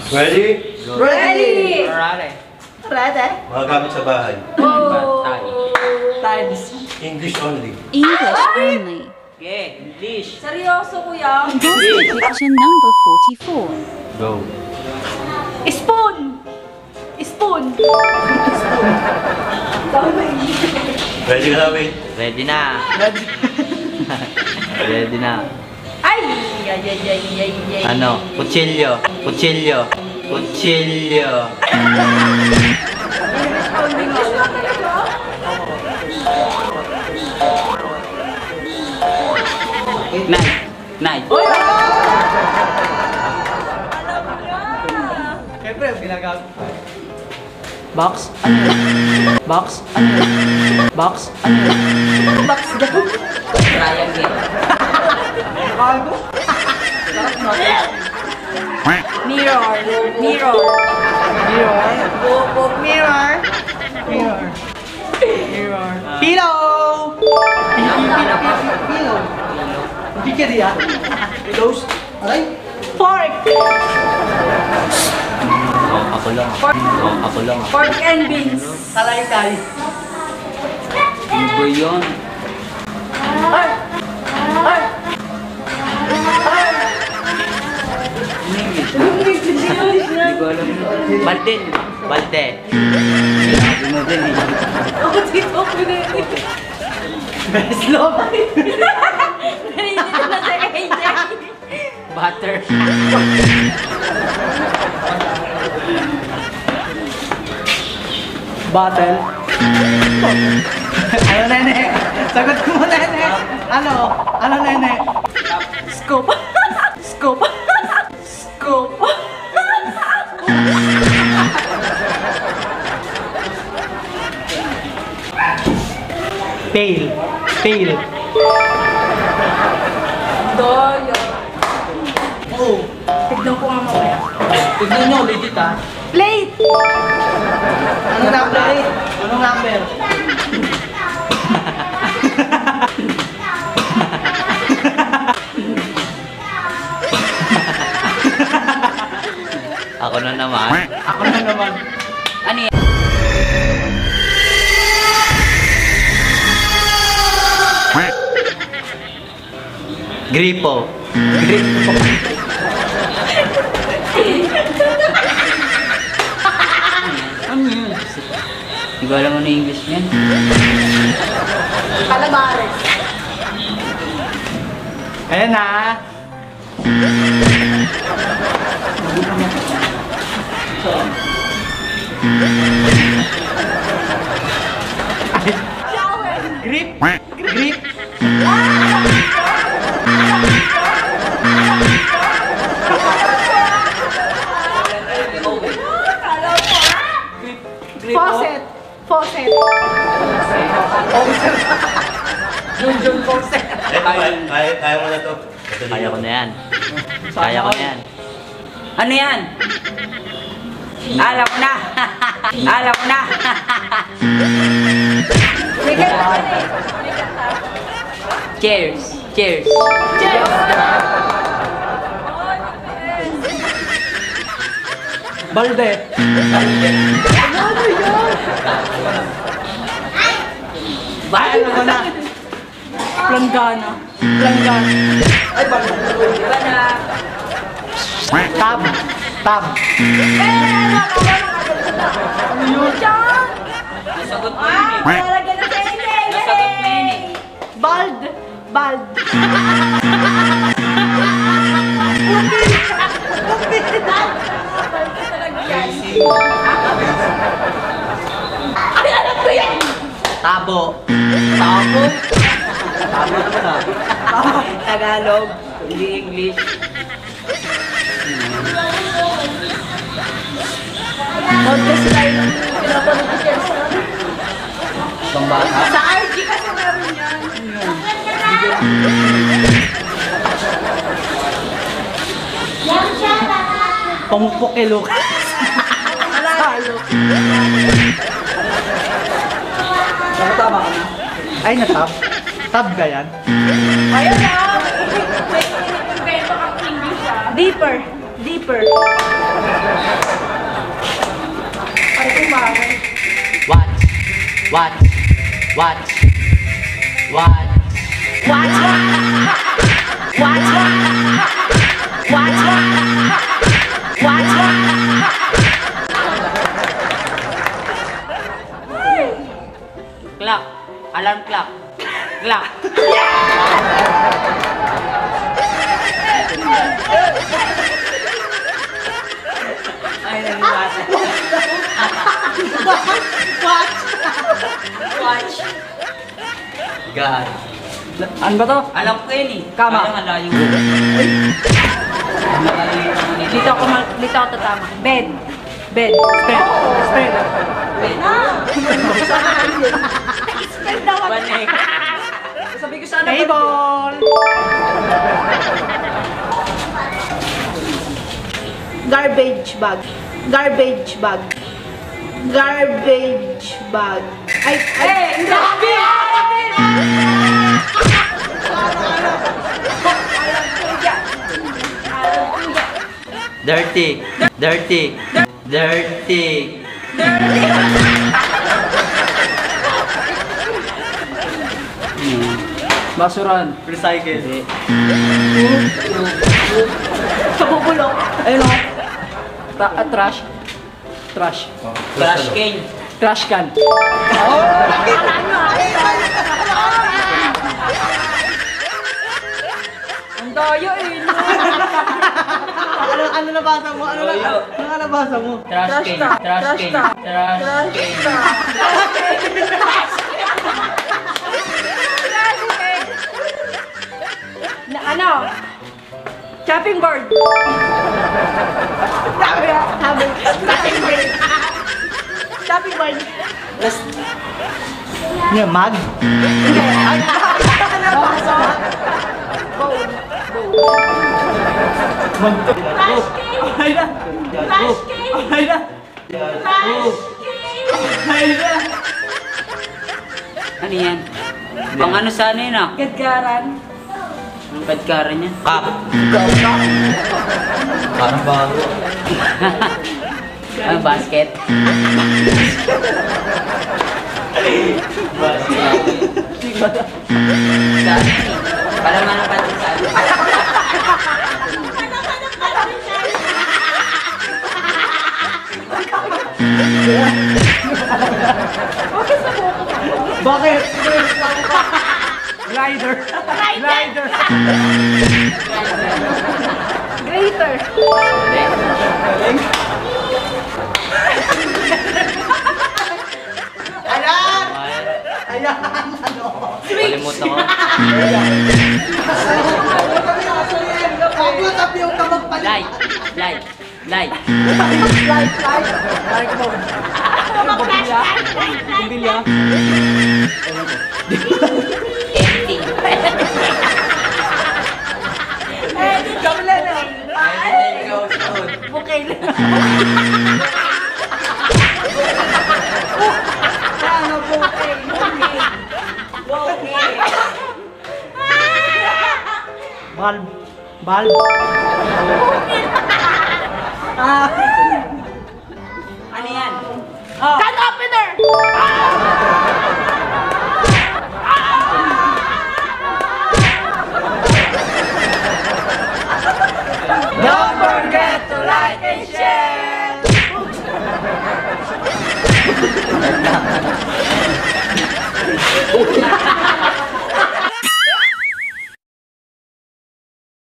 Ready? Ready! Ready. Ready? Mga gamit sa bahay. Oh! Times. English only. English only. Okay, English. Seryoso, kuya? Investigation number 44. Go. Spoon! Spoon! Ready ka namin? Ready na. Ready na. Ay! Ay, ay, ay, ay, ay. Ano? Kutsilyo. Kutsilyo. Kutsilyo. English only nga. Knife. Knife. Uy! Siyempre, ginagamit. Box? Ano yun? Box? Ano yun? Box? Ano yun? Box daw. Triangle. Bago? Mirror. Mirror. Mirror? Mirror. Mirror. Mirror. Pillow! Pillow. Hindi ka diya? Pillows? Aray? Fork. Ako lang. Ako lang. Pork and beans. Kalay-kay. Ano ba yun? Ay! Ay! Ay! English. English na. Hindi ko alam. Balde. Balde. Sinabi mo din eh. Ako dito ko na yun. Best love. Narinig na sa kanya. Butter. Bottle. Ano, nene? Sagot ko mo, nene. Ano? Ano, nene? Scoop. Scoop. Scoop. Pail. Pail. Doyo. Oh. Tignan ko nga mamaya. Tignan nyo, legit ah. Plate. Anong number? Anong number? Ako na naman. Ako na naman. Ano yan? Gripo. Gripo. Ano yun? Hindi ko alam ano yung English niyan. Calabares. Ayan na. Grip. Grip. Faucet. Faucet. Junjun Faucet. Kaya mo na to. Kaya ko na yan. Kaya ko na yan. Ano yan? Alam ko na! Alam ko na! May kanta. Cheers! Cheers! Cheers. Balde. Ano yun? Bayan ako na. Planggana. Planggana. Ay, balde. Iba na. Tab. Tab. Ano yun? Diyan! Nasagot mo Ah, yun eh. lalagyan na sa inyo. Nasagot mo yun eh. Bald. Bald. Ay, alam ko yan! Tabo. Tabo? Tabo naman ah. Tagalog. Hindi English. Podcast tayo ng pinapanood ko siya sa... Pambata. Sa RG kasi meron yan. Pamukpok kay Lucas. Alalo. Tama ka na. Ay, na-tab. Tab ka yan. Ayun na! May invento kang English ah. Deeper. Deeper. Watch. Watch. Watch. Watch. Watch. Watch. Watch. Clock. Alarm clock. Clock. Ay, naliwasa. Watch! Watch. God. Ano ba to? Alam ko yun eh. Kama. Parang alayo. Dito ako tatama. Bed. Bed. Spread. Spread. Spread daw ako. Banig. Sabi ko sana Table. Garbage bag. Garbage bag. Garbage bag. Ay, Grabe! Dirty. Dirty. Dirty. Basuran. Recycle. kabubulok. Ayun o. Trash. Trash. Trash can. Trash can. Ang daya eh. Ano nabasa mo? Ano nabasa mo? Trash can. Trash can. Trash can. Na ano? Chopping board. Chopping board. Chopping board. Yung mag? Trash can. Ay na. Trash can. Ay na. Trash can. Ay na. Ano yan? Pang ano sana yun ah? Gadgaran. Ang kadkara niya? Cup. Parang bago. Ang basket. Dami. Palaman ang patin sa ano. Bakit? Glider. Glider. Grater. Kalimutan ko. Light. Light. Light. Pumbilya. Empty. Bukay lang. Ano bukay? Bukay. Bulb. Bulb. Ano yan? Cut off